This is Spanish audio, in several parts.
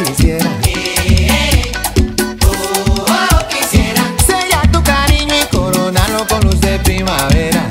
quisiera. Quisiera Sellar tu cariño y coronarlo con luz de primavera.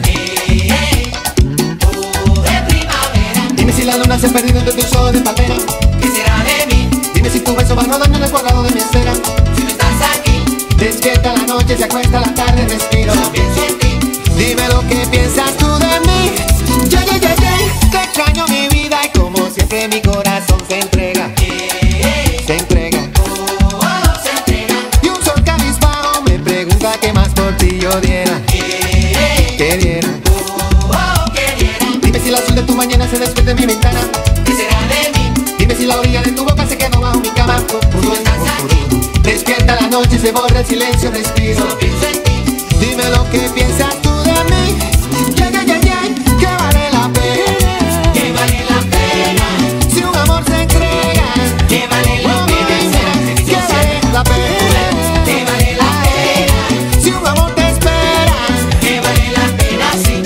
de primavera. Dime si la luna se ha perdido entre tus ojos de palmera. ¿Qué será de mí Dime si tu beso va rodando en el cuadrado de mi esfera. si no estás aquí? Despierta la noche, se acuesta la tarde, respiro. Solo pienso en ti. Dime lo que piensas tú de mí. Yeah, yeah, yeah, yeah. Te extraño mi vida y como siempre mi corazón se entrega. Se entrega. Se entrega. Y un sol cabizbajo me pregunta qué más por ti yo diera. Que diera. Queriera. Dime si el azul de tu mañana se despierta en mi ventana. ¿Qué será de mí Dime si la orilla de tu boca se quedó bajo mi cama. si no estás aquí? Despierta la noche, se borra el silencio, respiro. Solo pienso en ti. Dime lo que piensas tú de mí. Yeah, yeah, yeah, yeah. Que vale la pena. Que vale la pena. Si un amor se entrega. Que vale la Oh, pena. que vale la pena. Que vale la pena. Si un amor te espera. Que vale la pena, sí.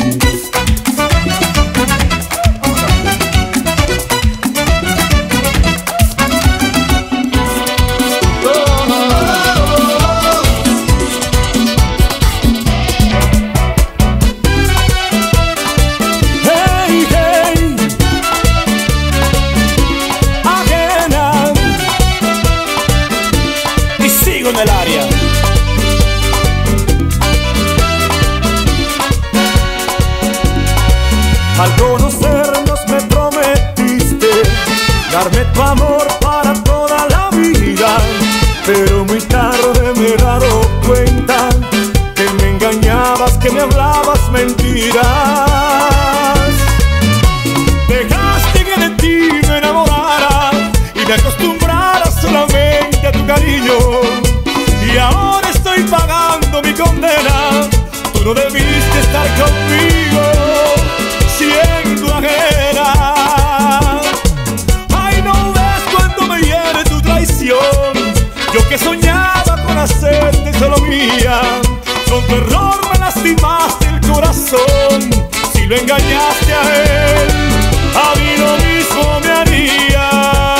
Hey, hey, ajena. Y sigo en el área. Al conocernos me prometiste darme tu amor para toda la vida, pero muy tarde me he dado cuenta que me engañabas, que me hablabas mentiras. Dejaste que de ti me enamorara y me acostumbrara solamente a tu cariño, y ahora estoy pagando mi condena. Tú no debiste estar conmigo siendo ajena. Ay, no ves cuando me hiere tu traición. Yo que soñaba con hacerte solo mía, con tu error me lastimaste el corazón. Si lo engañaste a él, a mí lo mismo me haría.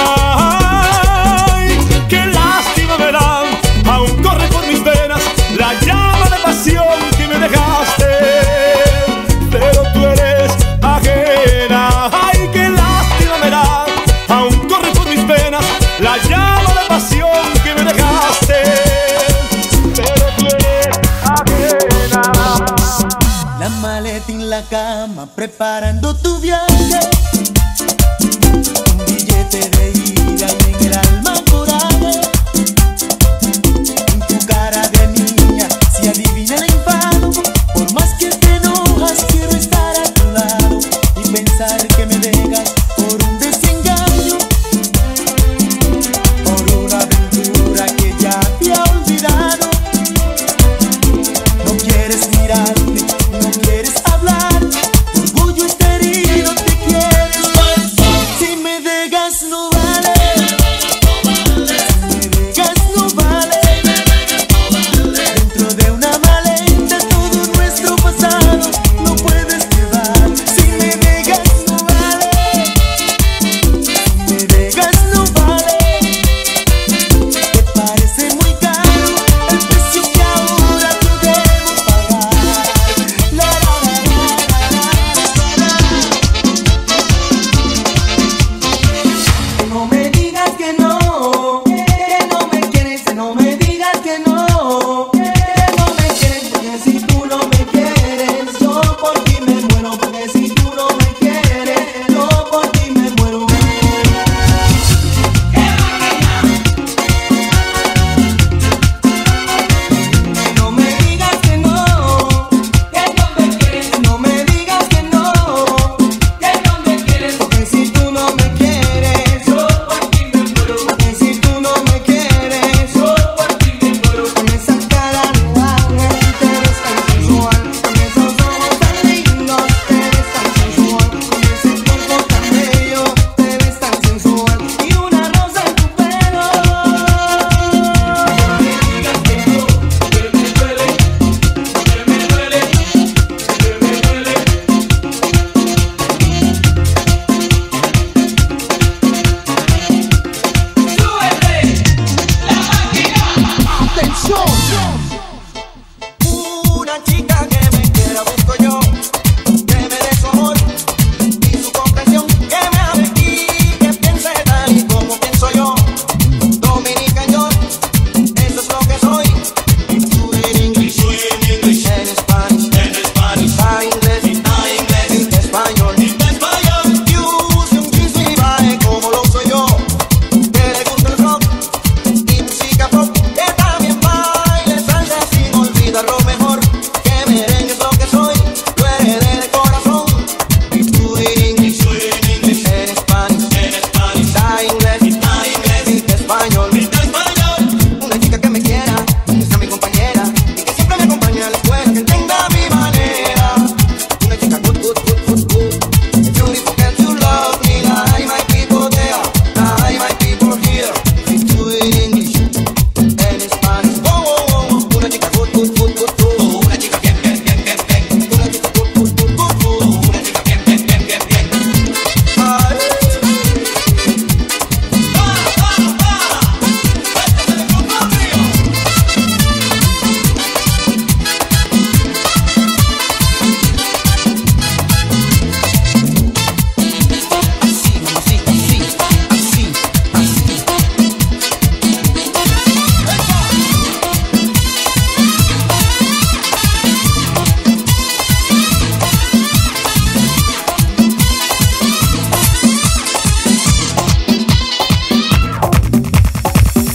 Ay, qué lástima me da, aún corre por mis venas la llama de pasión que me dejaste, pero tú eres ajena. Ay, qué lástima me da, aún corre por mis venas la llama de pasión que me dejaste, pero tú eres ajena. La maleta en la cama, preparando tu viaje. Un billete de ida y en el alma coraje. En tu cara de niña se adivina el enfado. Por más que te enojas, quiero estar a tu lado y pensar que me dejas por un desengaño, por una aventura que ya te ha olvidado. No quieres mirarme, no quieres hablar, tu orgullo está herido, te quieres más. Si me dejas no vale.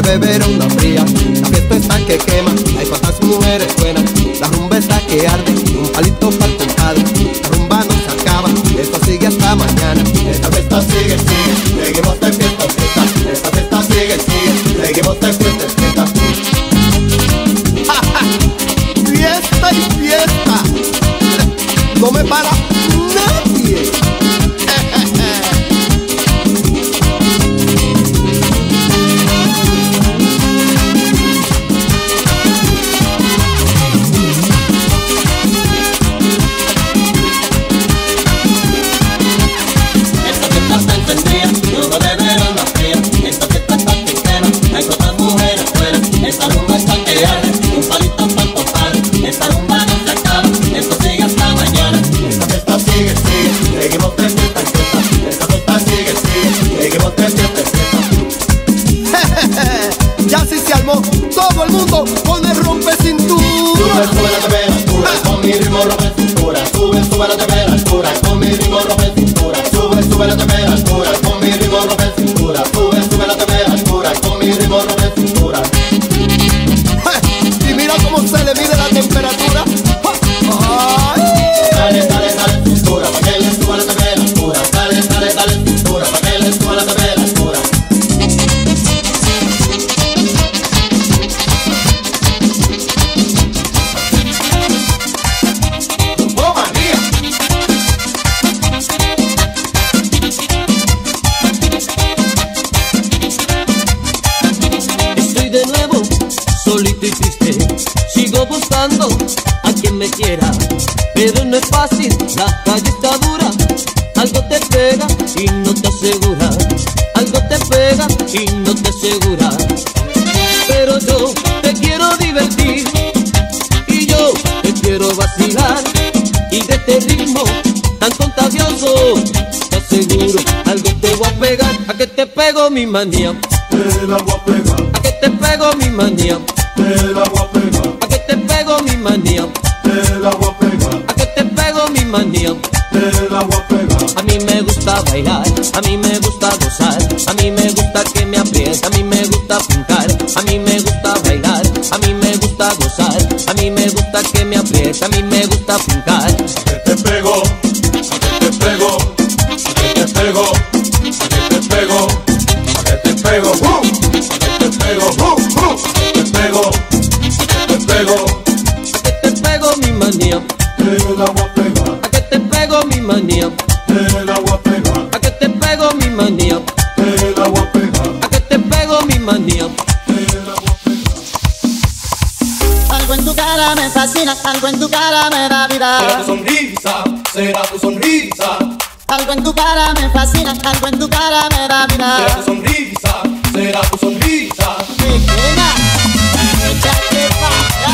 de beber una fría. La fiesta está que quema, hay cuantas mujeres buenas. La rumba está que arde, un palito para el compadre. La rumba no se acaba, esto sigue hasta mañana. Esta fiesta sigue, sigue, seguimos de fiesta en fiesta. Esta fiesta sigue, sigue, seguimos de fiesta en fiesta. Fiesta y fiesta, no me para nadie. Ya sí se armó, todo el mundo con el rompe cintura. Sube, sube la temperatura, con mi ritmo rompe cintura. Sube, sube la temperatura, con mi ritmo rompe cintura. Sube, sube la temperatura, con mi ritmo rompe cintura. Sube, sube la temperatura, con mi ritmo rompe cintura. Y mira cómo se le mide la temperatura. Dale, dale, dale cintura, pa' que le suba la temperatura. Dale, dale, dale cintura, pa' que le suba la temperatura. Solito y triste, sigo buscando a quien me quiera, pero no es fácil, la calle está dura. Algo te pega y no te asegura, algo te pega y no te asegura. Pero yo te quiero divertir y yo te quiero vacilar, y de este ritmo tan contagioso te aseguro, algo te voy a pegar. A que te pego mi manía, Te la voy a pegar, a que te pego mi manía, te la voy a pegar, a que te pego mi manía, te la voy a pegar, a que te pego mi manía. te la voy a pegar. A mí me gusta bailar, a mí me gusta gozar, a mí me gusta que me apriete, a mí me gusta pintar, a mí me gusta bailar, a mí me gusta gozar, a mí me gusta que me apriete, a mí me gusta pintar. Que te pego, que te pego, que te pego, que te pego, que te pego, que te pego, que te pego, que te pego. A que te pego mi manía, Te la voy a pegar, a que te pego mi manía, te la voy a pegar, a que te pego mi manía, te la voy a pegar, a que te pego mi manía. te la voy a pegar. Algo en tu cara me fascina, algo en tu cara me da Será tu vida. sonrisa, será tu sonrisa, Algo en tu cara me fascina, algo en tu cara me da será tu vida. sonrisa, será tu sonrisa. Pequeña, échate pa' allá.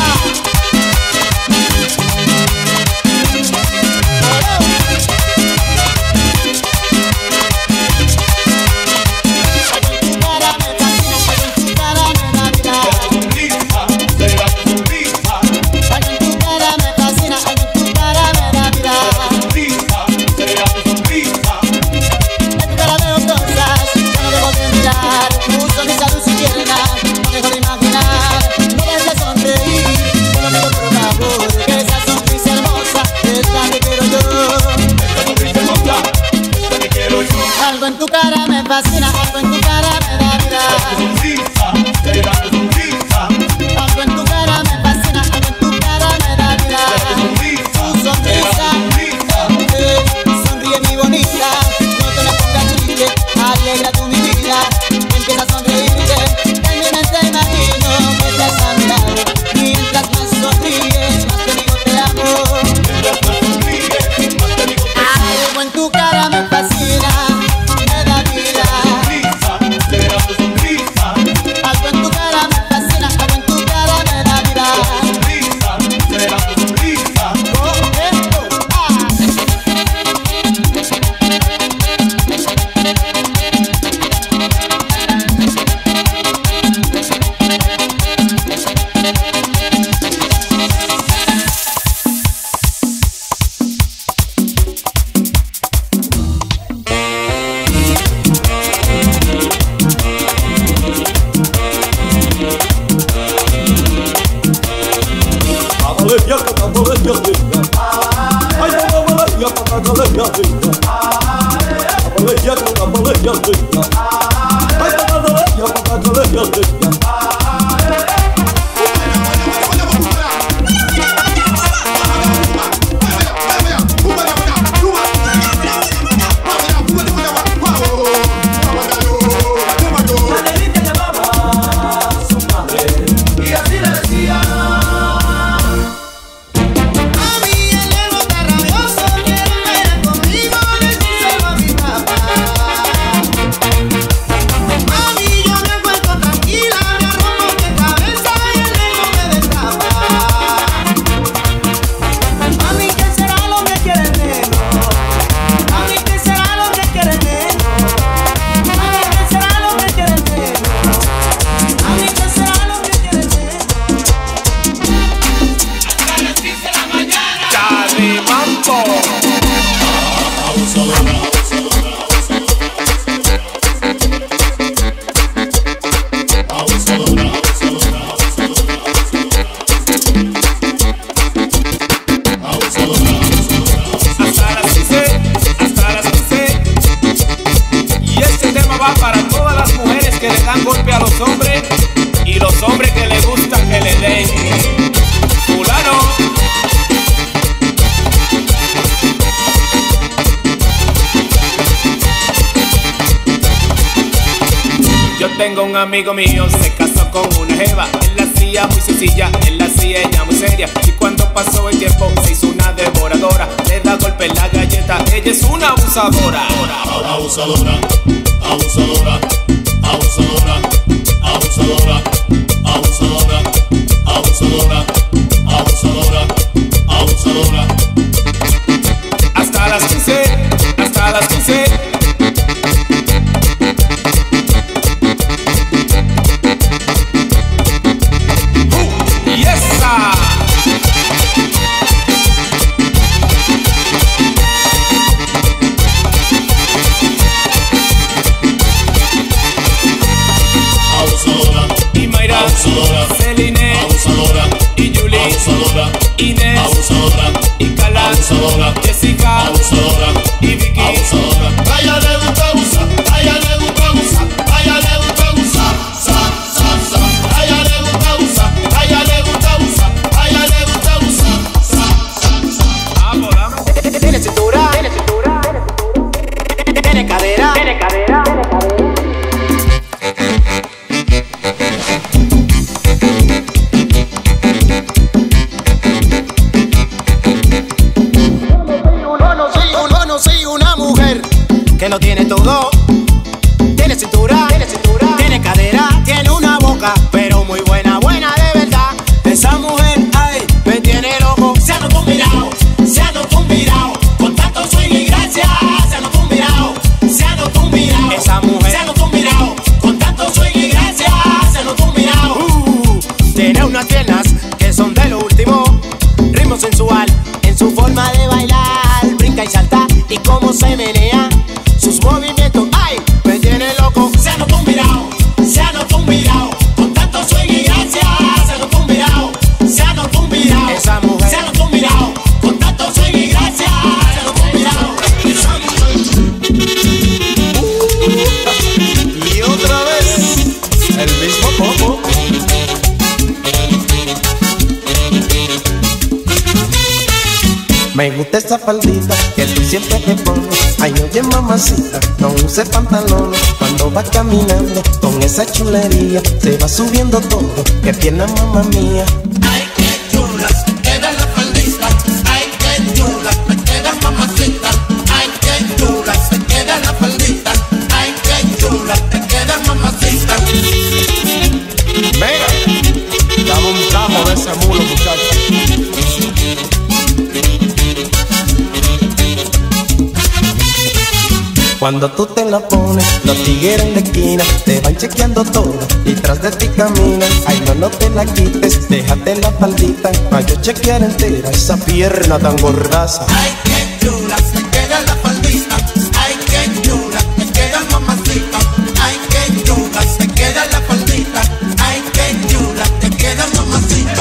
Algo en tu cara me fascina, algo en tu cara me da vida. Sonrisa, será tu sonrisa, Algo en tu cara me fascina, algo en tu cara me da vida. sonrisa, será tu sonrisa. En tu cara veo cosas que no debo de mirar. Tu sonrisa, Tengo un amigo mío, se casó con una jeva. Él la hacía muy sencilla, él la hacía ella muy seria. Y cuando pasó el tiempo se hizo una devoradora. Le da golpe en la galleta, ella es una abusadora. Abusadora, abusadora, abusadora, abusadora, abusadora, abusadora, abusadora, abusadora. Hasta las 15, hasta las 15. Celine, abusadora, y Julie, abusadora, Inés, abusadora, y Carla, abusadora, Jessica, abusadora, y Vicky, abusadora. A ella le gusta abusar, a ella le gusta abusar, a ella le gusta abusar, a ella le gusta abusar, a ella le gusta abusar, a ella le gusta abusar. Tiene cintura, tiene cadera, que lo tiene todo. Tiene cintura, tiene cadera, tiene una boca, pero muy buena, buena de verdad. Esa mujer, ay, me tiene loco. Se ha notado un mirado, se ha notado un mirado, con tanto swing y gracia. Se ha notado un mirado, se ha notado un mirado. Esa mujer, se ha notado un mirado, con tanto swing y gracia. Se ha notado un mirado. Tiene unas piernas que son de lo último, ritmo sensual en su forma de bailar. Brinca y salta y cómo se menea. Sus movimientos, ay, me tiene loco. Se ha notado un mirado, se ha notado un mirado, con tanto swing y gracia. Se ha notado un mirado, se ha notado un mirado. Esa mujer, se ha notado un mirado, con tanto swing y gracia. Se ha notado un mirado. Y otra vez, el mismo poco. Me gusta esa faldita que tú siempre te pones. Ay, oye mamacita, no uses pantalones. Cuando vas caminando con esa chulería, se va subiendo todo, que pierna mamá mía. Ay, qué chulas, queda la faldita. Ay, qué chulas, me queda mamacita. Ay, qué chulas, te queda la faldita. Ay, qué chulas, te queda mamacita. Venga, dame un tajo de ese mulo, muchacho. Cuando tú te la pones, los tigres en la esquina te van chequeando todo y tras de ti caminan. Ay, no te la quites, déjate la faldita pa' yo chequear entera esa pierna tan gordaza. Ay, qué chula, te queda la faldita. Ay, qué chula, te queda mamacita. Ay, qué chula, te queda la faldita. Ay, qué chula, te queda mamacita.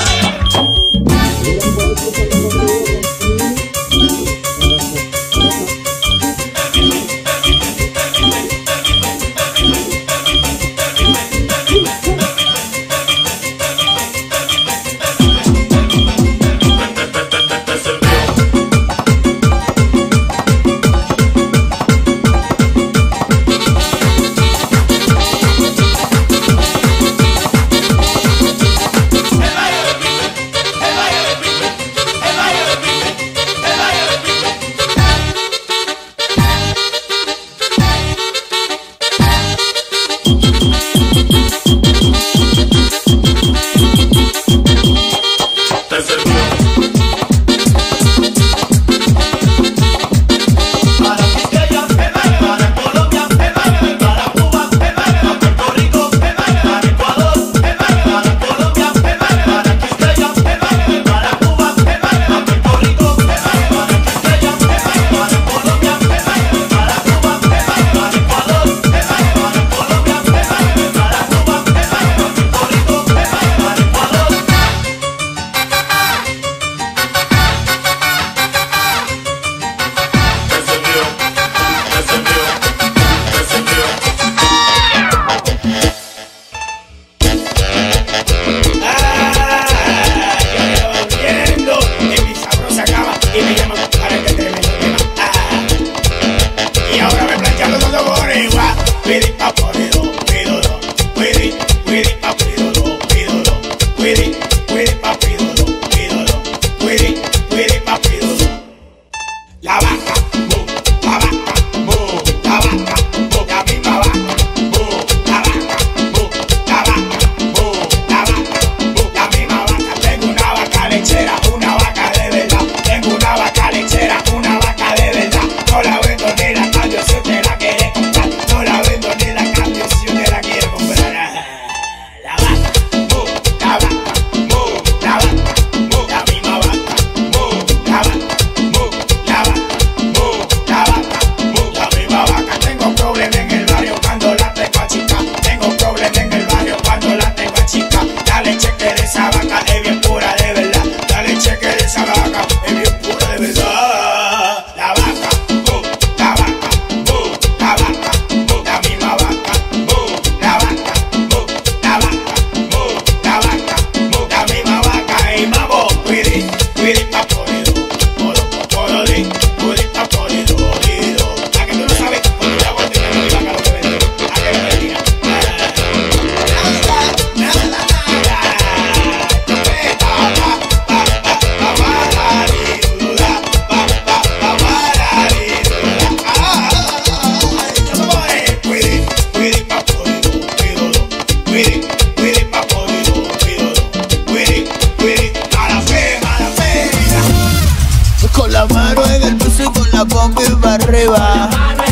arriba.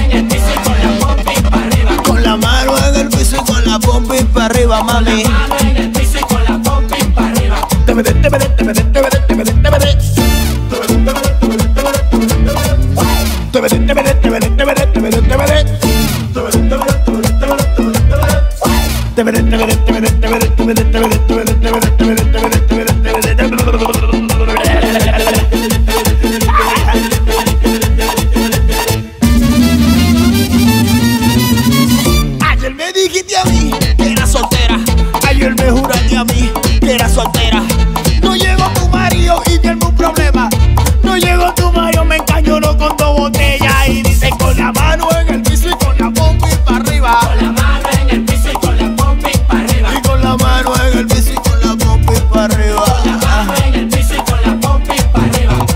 Con la mano en el piso y con la pompi para arriba, mami. Ayer me dijiste a mí que era soltera. Ayer me juraste a mí que era soltera. No llegó tu marido y tiene un problema. No llegó tu marido, me encañonó con 2 botellas. Y dice con la mano en el piso y con la pompi para arriba. Con la mano en el piso y con la pompi para arriba. Y con la mano en el piso y con la pompi para arriba. Con la mano en el piso y con la pompi para arriba.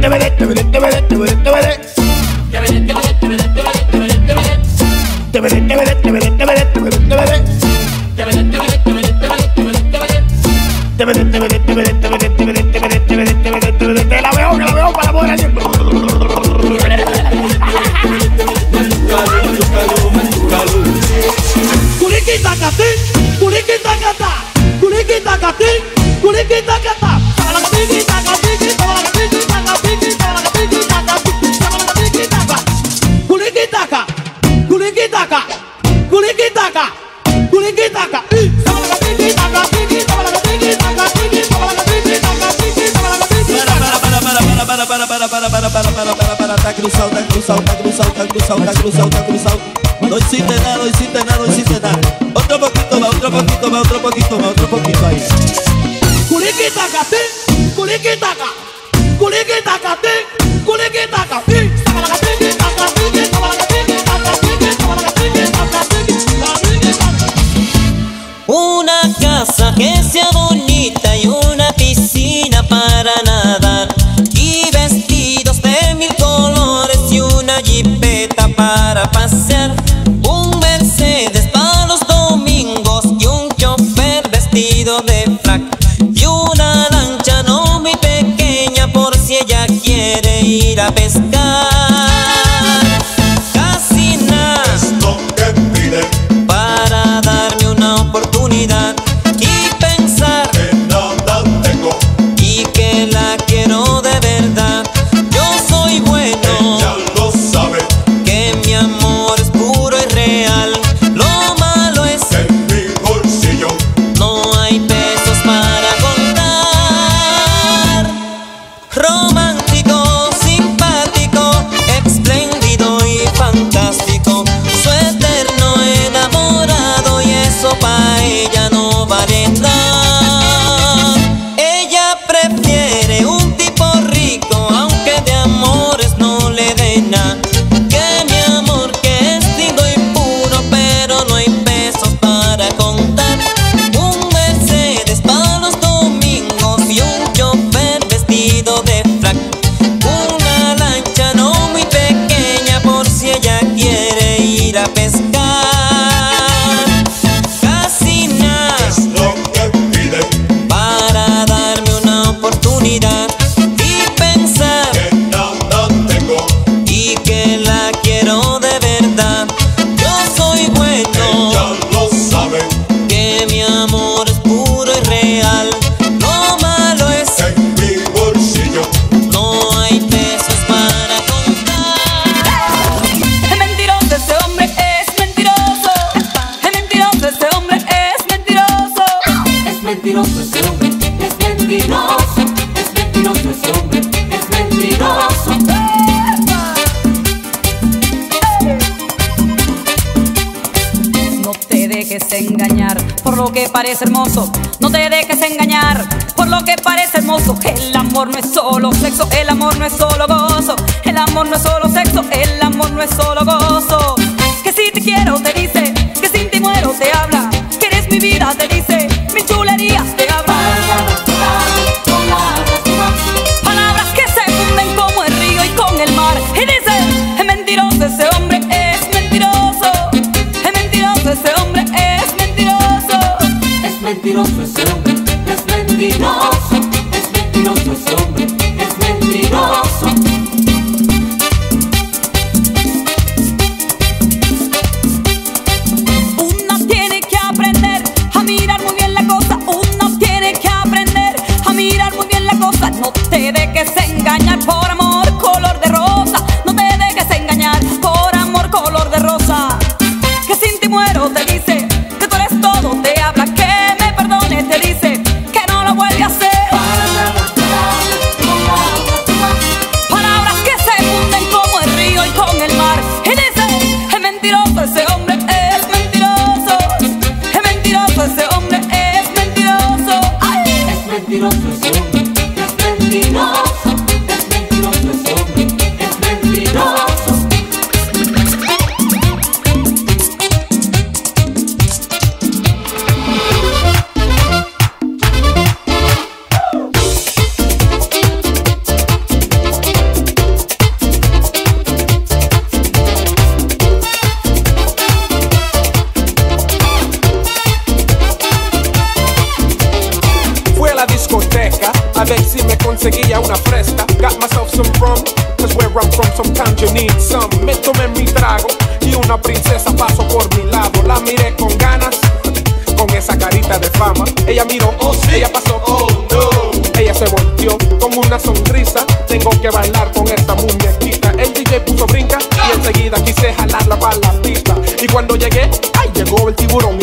Te la veo para poder hacer. Está cruzado. No hiciste nada. Otro poquito ahí. Una casa que sea bonita y una piscina para nadar, y vestidos de 1000 colores y una jipeta para pasear, un Mercedes para los domingos y un chofer vestido de frac, y una lancha no muy pequeña por si ella quiere ir a pescar. Casi nada Es lo que pide, para darme una oportunidad y pensar que nada tengo, y que la quiero de verdad. Yo soy bueno, ella lo sabe, que mi amor es puro y real. Lo malo es que en mi bolsillo no hay pesos para contar. Romántico, simpático, espléndido y fantástico, su eterno enamorado, y eso pa' ella no vale nada. Ella prefiere un tipo rico, aunque de amores no le dé nada, que mi amor que es lindo y puro, pero no hay pesos para contar. Un Mercedes para los domingos y un chofer vestido de frac, una lancha no muy pequeña por si ella quiere ir a pescar. Casi nada es lo que pide, para darme una oportunidad y pensar que nada tengo, y que la quiero de verdad. Yo soy bueno, ella lo sabe, que mi amor es puro y real. Lo malo es que en mi bolsillo no hay pesos para contar. Es mentiroso ese hombre, es mentiroso. Es mentiroso ese hombre, es mentiroso. Es mentiroso ese hombre, es mentiroso. Es mentiroso ese hombre, es mentiroso. No te dejes engañar por lo que parece hermoso. No te dejes engañar por lo que parece hermoso. El amor no es solo sexo, el amor no es solo gozo. El amor no es solo sexo, el amor no es solo gozo. Que si te quiero te dice, que sin ti muero te habla, que eres mi vida te dice, mis chulerías te habla. Palabras que se funden como el río y con el mar. Y dice, es mentiroso ese hombre, es mentiroso. Es mentiroso ese hombre, es mentiroso. Es mentiroso ese hombre, es mentiroso. Es mentiroso ese hombre, es mentiroso. conseguía una fresca. Got myself some rum, cause where I'm from sometimes you need some. Me tomé mi trago y una princesa pasó por mi lado. La miré con ganas, con esa carita de fama. Ella miró, oh sí, ella pasó, oh no. Ella se volteó con una sonrisa. Tengo que bailar con esta muñequita. El DJ puso brinca y enseguida quise jalarla para la pista. Y cuando llegué, ay, llegó el tiburón